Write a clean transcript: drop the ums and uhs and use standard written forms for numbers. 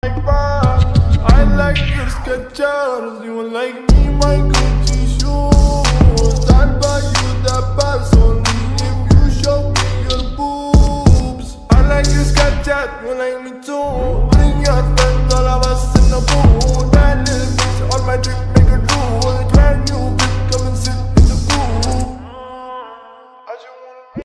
I like your Skechers, you like me, my Gucci shoes. I'll buy you the best only if you show me your boobs. I like your Skechers, you like me too. Bring your friends, all of us in the booth. That little bitch on my drip.